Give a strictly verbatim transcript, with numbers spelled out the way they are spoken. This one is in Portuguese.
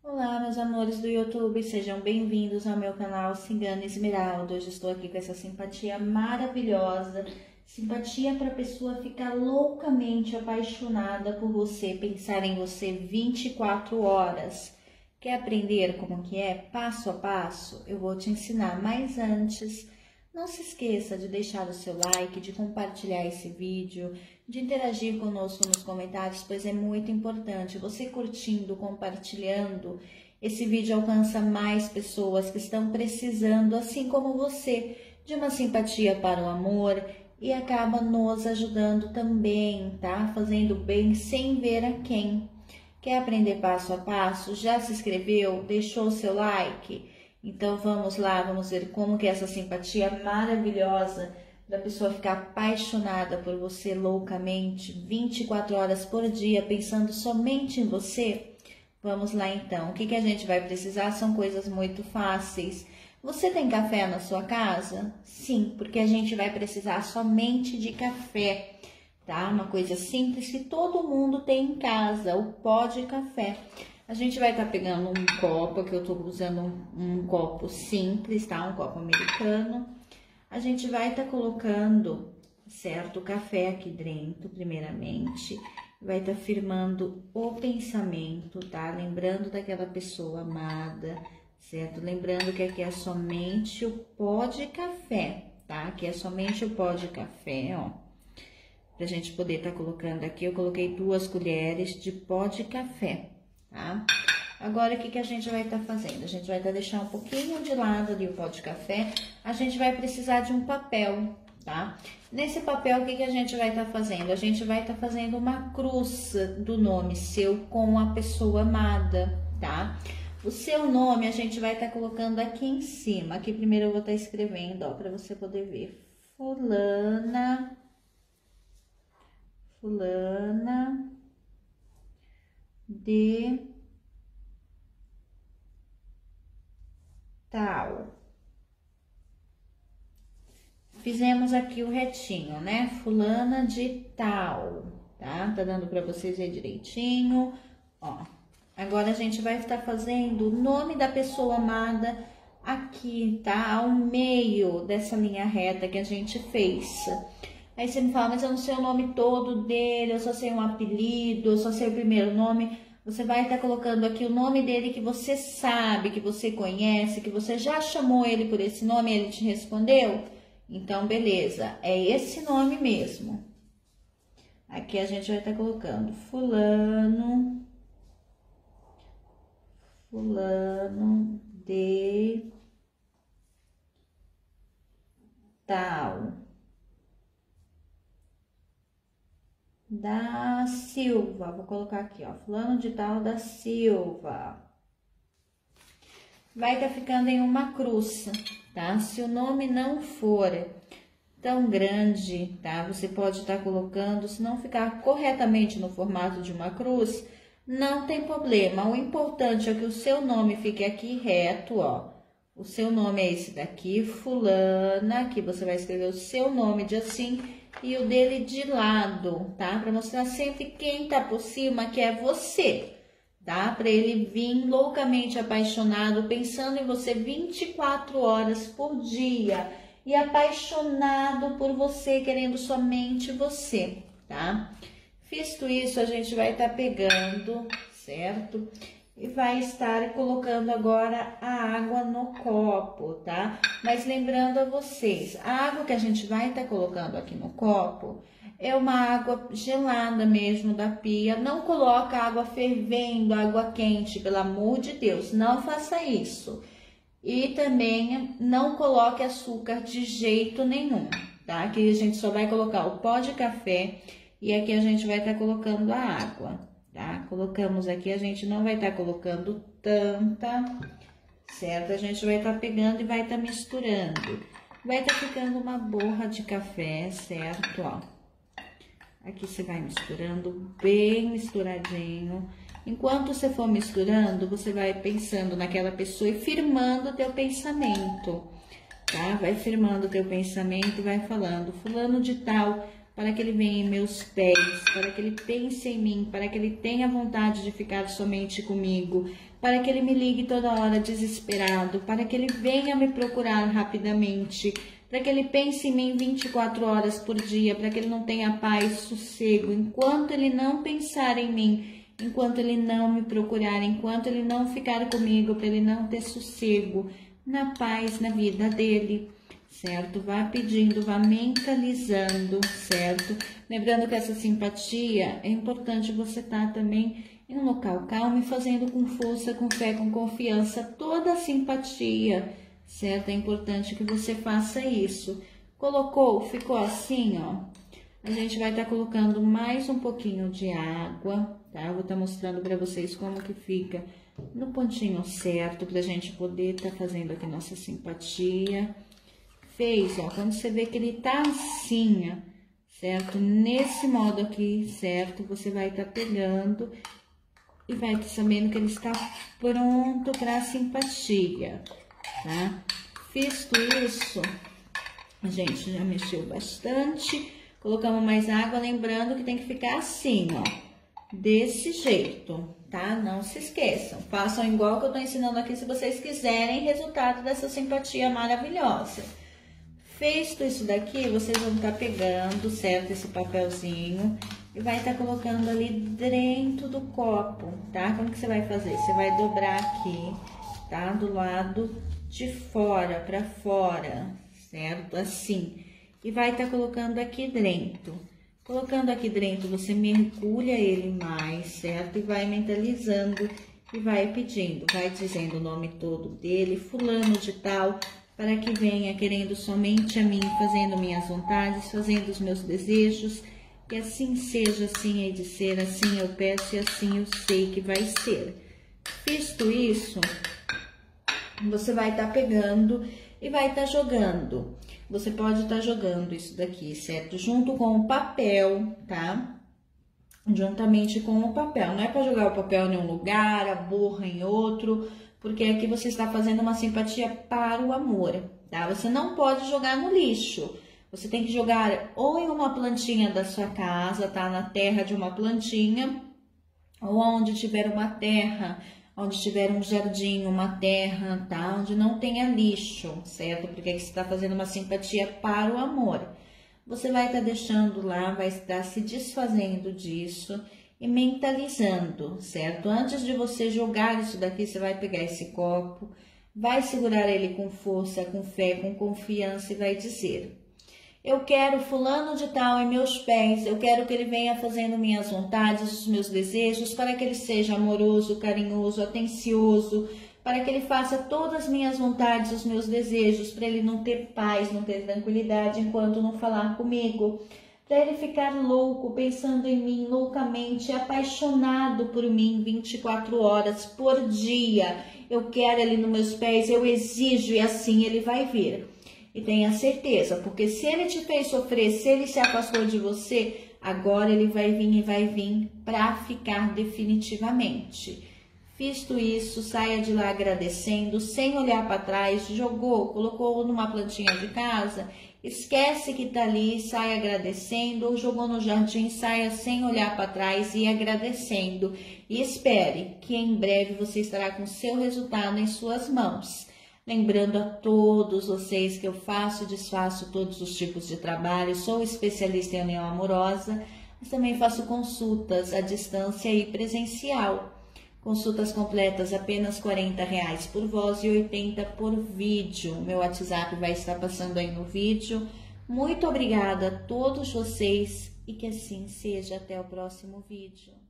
Olá, meus amores do YouTube, sejam bem-vindos ao meu canal Cigana Esmeralda. Hoje estou aqui com essa simpatia maravilhosa, simpatia para a pessoa ficar loucamente apaixonada por você, pensar em você vinte e quatro horas. Quer aprender como que é, passo a passo? Eu vou te ensinar, mas antes, não se esqueça de deixar o seu like, de compartilhar esse vídeo, de interagir conosco nos comentários, pois é muito importante. Você curtindo, compartilhando, esse vídeo alcança mais pessoas que estão precisando, assim como você, de uma simpatia para o amor e acaba nos ajudando também, tá? Fazendo bem sem ver a quem. Quer aprender passo a passo? Já se inscreveu? Deixou o seu like? Então vamos lá, vamos ver como que é essa simpatia maravilhosa da pessoa ficar apaixonada por você loucamente, vinte e quatro horas por dia, pensando somente em você. Vamos lá então, o que que a gente vai precisar são coisas muito fáceis. Você tem café na sua casa? Sim, porque a gente vai precisar somente de café, tá? Uma coisa simples que todo mundo tem em casa, o pó de café. A gente vai estar tá pegando um copo, que eu tô usando um, um copo simples, tá? Um copo americano. A gente vai estar tá colocando, certo, o café aqui dentro, primeiramente. Vai estar tá firmando o pensamento, tá? Lembrando daquela pessoa amada, certo? Lembrando que aqui é somente o pó de café, tá? Aqui é somente o pó de café, ó. Pra gente poder estar tá colocando aqui, eu coloquei duas colheres de pó de café. Tá? Agora, o que que a gente vai estar tá fazendo? A gente vai estar tá deixando um pouquinho de lado ali o pó de café. A gente vai precisar de um papel, tá? Nesse papel, o que que a gente vai estar tá fazendo? A gente vai estar tá fazendo uma cruz do nome seu com a pessoa amada, tá? O seu nome a gente vai estar tá colocando aqui em cima. Aqui primeiro eu vou estar tá escrevendo, ó, para você poder ver. Fulana, fulana de tal. Fizemos aqui o retinho, né? Fulana de tal, tá? Tá dando pra vocês ver direitinho, ó. Agora a gente vai estar fazendo o nome da pessoa amada aqui, tá? Ao meio dessa linha reta que a gente fez. Aí você me fala, mas eu não sei o nome todo dele, eu só sei um apelido, eu só sei o primeiro nome. Você vai estar colocando aqui o nome dele que você sabe, que você conhece, que você já chamou ele por esse nome e ele te respondeu. Então, beleza, é esse nome mesmo. Aqui a gente vai estar colocando fulano, fulano de tal. Da Silva, vou colocar aqui, ó, fulano de tal da Silva. Vai estar tá ficando em uma cruz, tá? Se o nome não for tão grande, tá? Você pode estar tá colocando, se não ficar corretamente no formato de uma cruz, não tem problema. O importante é que o seu nome fique aqui reto, ó. O seu nome é esse daqui, fulana, aqui você vai escrever o seu nome de assim e o dele de lado, tá? Para mostrar sempre quem tá por cima, que é você, tá? Para ele vir loucamente apaixonado, pensando em você vinte e quatro horas por dia e apaixonado por você, querendo somente você, tá? Visto isso, a gente vai estar tá pegando, certo? E vai estar colocando agora a água no copo, tá? Mas lembrando a vocês, a água que a gente vai estar colocando aqui no copo é uma água gelada mesmo da pia. Não coloca água fervendo, água quente, pelo amor de Deus, não faça isso. E também não coloque açúcar de jeito nenhum, tá? Aqui a gente só vai colocar o pó de café e aqui a gente vai estar colocando a água. Tá? Colocamos aqui, a gente não vai estar tá colocando tanta, certo? A gente vai estar tá pegando e vai estar tá misturando. Vai estar tá ficando uma borra de café, certo? Ó. Aqui você vai misturando bem misturadinho. Enquanto você for misturando, você vai pensando naquela pessoa e firmando o teu pensamento, tá? Vai firmando o teu pensamento e vai falando, fulano de tal, para que ele venha em meus pés, para que ele pense em mim, para que ele tenha vontade de ficar somente comigo, para que ele me ligue toda hora desesperado, para que ele venha me procurar rapidamente, para que ele pense em mim vinte e quatro horas por dia, para que ele não tenha paz, sossego, enquanto ele não pensar em mim, enquanto ele não me procurar, enquanto ele não ficar comigo, para ele não ter sossego, na paz, na vida dele, certo? Vá pedindo, vá mentalizando, certo? Lembrando que essa simpatia, é importante você estar também em um local calmo e fazendo com força, com fé, com confiança, toda a simpatia, certo? É importante que você faça isso. Colocou, ficou assim, ó. A gente vai estar colocando mais um pouquinho de água, tá? Eu vou estar mostrando para vocês como que fica no pontinho certo, pra gente poder estar fazendo aqui nossa simpatia. Fez, ó, quando você vê que ele tá assim, ó, certo? Nesse modo aqui, certo? Você vai estar pegando e vai estar sabendo que ele está pronto para simpatia, tá? Visto isso, a gente já mexeu bastante, colocamos mais água, lembrando que tem que ficar assim, ó, desse jeito, tá? Não se esqueçam, façam igual que eu tô ensinando aqui se vocês quiserem resultado dessa simpatia maravilhosa. Feito isso daqui, vocês vão estar pegando, certo, esse papelzinho e vai estar colocando ali dentro do copo, tá? Como que você vai fazer? Você vai dobrar aqui, tá? Do lado de fora para fora, certo? Assim. E vai estar colocando aqui dentro. Colocando aqui dentro, você mergulha ele mais, certo? E vai mentalizando e vai pedindo, vai dizendo o nome todo dele, fulano de tal, para que venha querendo somente a mim, fazendo minhas vontades, fazendo os meus desejos, que assim seja, assim hei de ser, assim eu peço e assim eu sei que vai ser. Visto isso, você vai estar pegando e vai estar jogando. Você pode estar jogando isso daqui, certo? Junto com o papel, tá? Juntamente com o papel. Não é para jogar o papel em um lugar, a borra em outro, porque aqui você está fazendo uma simpatia para o amor, tá? Você não pode jogar no lixo. Você tem que jogar ou em uma plantinha da sua casa, tá? Na terra de uma plantinha, ou onde tiver uma terra, onde tiver um jardim, uma terra, tá? Onde não tenha lixo, certo? Porque aqui você está fazendo uma simpatia para o amor. Você vai estar deixando lá, vai estar se desfazendo disso e mentalizando, certo? Antes de você jogar isso daqui, você vai pegar esse copo, vai segurar ele com força, com fé, com confiança e vai dizer: eu quero fulano de tal em meus pés, eu quero que ele venha fazendo minhas vontades, os meus desejos, para que ele seja amoroso, carinhoso, atencioso, para que ele faça todas as minhas vontades, os meus desejos, para ele não ter paz, não ter tranquilidade enquanto não falar comigo, para ele ficar louco, pensando em mim loucamente, apaixonado por mim vinte e quatro horas por dia. Eu quero ele nos meus pés, eu exijo e assim ele vai vir. E tenha certeza, porque se ele te fez sofrer, se ele se afastou de você, agora ele vai vir e vai vir para ficar definitivamente. Visto isso, saia de lá agradecendo, sem olhar para trás, jogou, colocou numa plantinha de casa, esquece que tá ali, sai agradecendo, ou jogou no jardim, saia sem olhar para trás e agradecendo. E espere que em breve você estará com seu resultado em suas mãos. Lembrando a todos vocês que eu faço e desfaço todos os tipos de trabalho, sou especialista em união amorosa, mas também faço consultas à distância e presencial. Consultas completas apenas quarenta reais por voz e oitenta por vídeo. Meu WhatsApp vai estar passando aí no vídeo. Muito obrigada a todos vocês e que assim seja. Até o próximo vídeo.